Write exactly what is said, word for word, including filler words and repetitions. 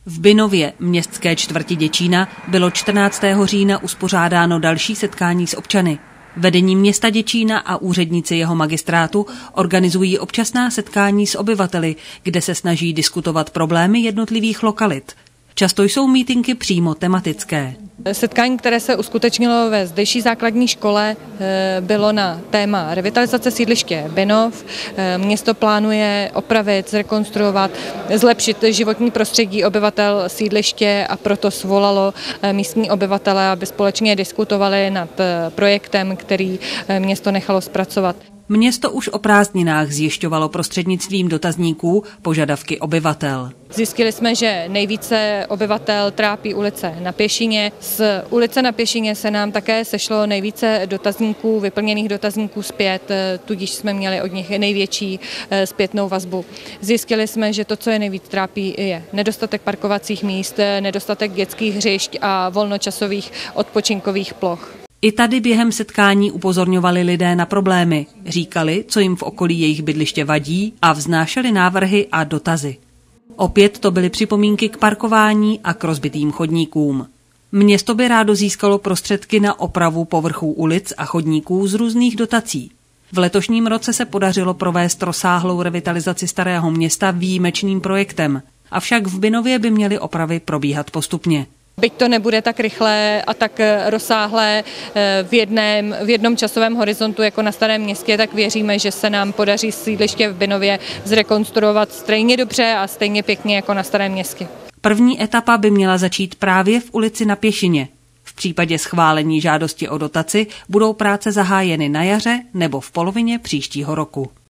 V Bynově, městské čtvrti Děčína, bylo čtrnáctého října uspořádáno další setkání s občany. Vedení města Děčína a úředníci jeho magistrátu organizují občasná setkání s obyvateli, kde se snaží diskutovat problémy jednotlivých lokalit. Často jsou mítinky přímo tematické. Setkání, které se uskutečnilo ve zdejší základní škole, bylo na téma revitalizace sídliště Bynov. Město plánuje opravit, zrekonstruovat, zlepšit životní prostředí obyvatel sídliště a proto svolalo místní obyvatele, aby společně diskutovali nad projektem, který město nechalo zpracovat. Město už o prázdninách zjišťovalo prostřednictvím dotazníků požadavky obyvatel. Zjistili jsme, že nejvíce obyvatel trápí ulice na Pěšině. Z ulice na Pěšině se nám také sešlo nejvíce dotazníků, vyplněných dotazníků zpět, tudíž jsme měli od nich největší zpětnou vazbu. Zjistili jsme, že to, co je nejvíc trápí, je nedostatek parkovacích míst, nedostatek dětských hřišť a volnočasových odpočinkových ploch. I tady během setkání upozorňovali lidé na problémy, říkali, co jim v okolí jejich bydliště vadí a vznášeli návrhy a dotazy. Opět to byly připomínky k parkování a k rozbitým chodníkům. Město by rádo získalo prostředky na opravu povrchů ulic a chodníků z různých dotací. V letošním roce se podařilo provést rozsáhlou revitalizaci Starého Města výjimečným projektem, avšak v Bynově by měly opravy probíhat postupně. Byť to nebude tak rychlé a tak rozsáhlé v, jedném, v jednom časovém horizontu jako na Starém Městě, tak věříme, že se nám podaří sídliště v Bynově zrekonstruovat stejně dobře a stejně pěkně jako na Starém Městě. První etapa by měla začít právě v ulici na Pěšině. V případě schválení žádosti o dotaci budou práce zahájeny na jaře nebo v polovině příštího roku.